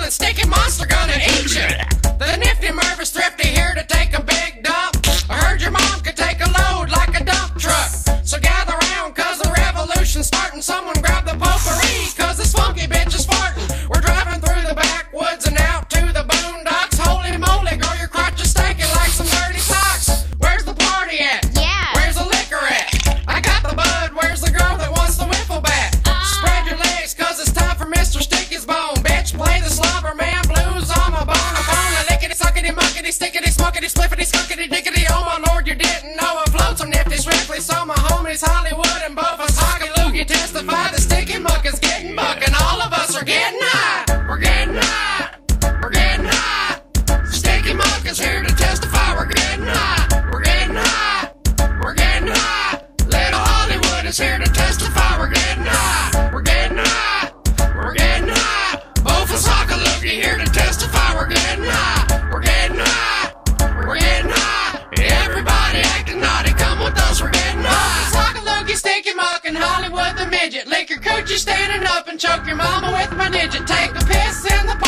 that sticky monster gonna eat you. The nifty Mervis thrifty here to take a big dump. I heard your mom could take a load like a dump truck. So gather round, cause the revolution's starting. Someone grab the potpourri, cause this funky bitch is farting. We're driving through the backwoods and out to the boondocks. Holy moly, girl, your crotch is stinking like some dirty socks. Where's the party at? Yeah. Where's the liquor at? I got the bud, where's the girl that wants the wiffle bat? Spread your legs, cause it's time for Mr. Sticky's bone. Bitch, play the slobber man blues on my bone. I'm on a lickety, suckety, muckety, stickety, smuckety, spliffety, skunkety, dickety. Oh my lord, you didn't know I float so nifty swiftly. So my homies Hollywood and Bofus Hoggy Loogie testify the sticky muck is getting buck and all of us are getting high. We're getting high. We're getting high. Sticky muck is here to testify we're getting high. We're getting high. We're getting high. Little Hollywood is here to testify we're getting high. We're getting high. We're getting high. Bofus Hoggy Loogie here to testify we're getting high. We're getting high. We're getting high. Everybody acting naughty, come with us, we're getting high. Hoggy Loogie, Sticky Muck, and Hollywood the midget. Lick your coochie standing up and choke your mama with my digit. Take a piss in the